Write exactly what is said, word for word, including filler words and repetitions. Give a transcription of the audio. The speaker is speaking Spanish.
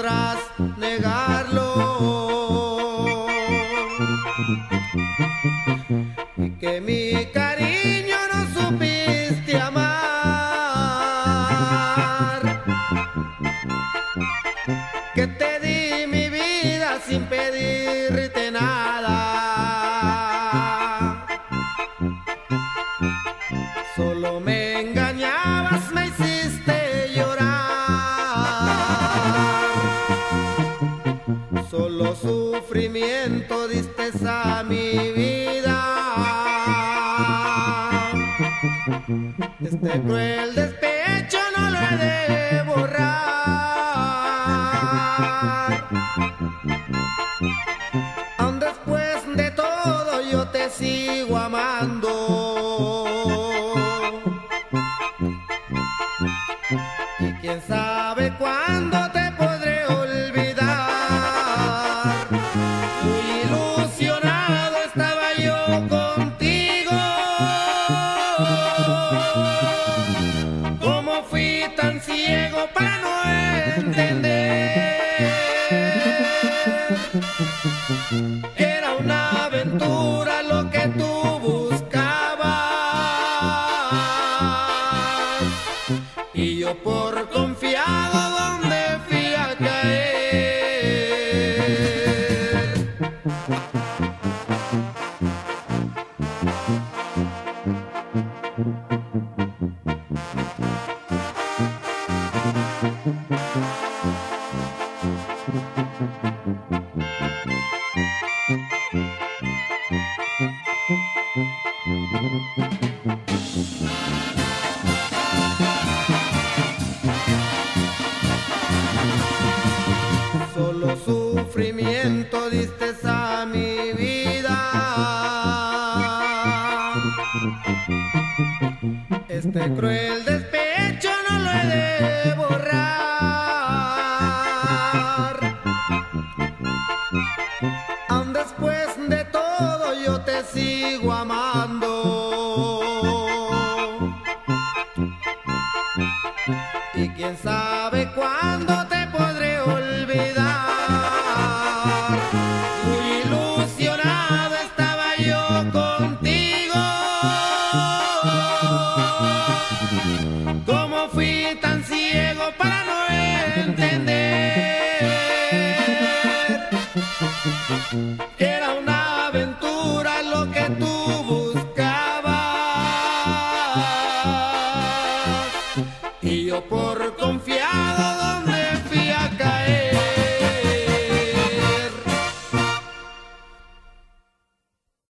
podrás negarlo, y que mi cariño no supiste amar, que te di mi vida sin pedirte nada, solo me engañabas, me hiciste llorar, solo sufrimiento diste a mi vida. Este cruel despecho no lo he de borrar, aun después de todo yo te sigo amando, y quién sabe cuándo te podré olvidar. Muy ilusionado estaba yo contigo, ¿cómo fui tan ciego para no entender? Era una aventura lo que tú buscabas, y yo por confiado donde fui a caer. Solo sufrimiento diste a mi vida, este cruel despecho no lo he de borrar, aun después de todo yo te sigo amando, y quién sabe cuándo te podré olvidar. Muy ilusionado estaba yo contigo, ¿cómo fui tan ciego para no entender? Era una aventura lo que tú buscabas, y yo por confiado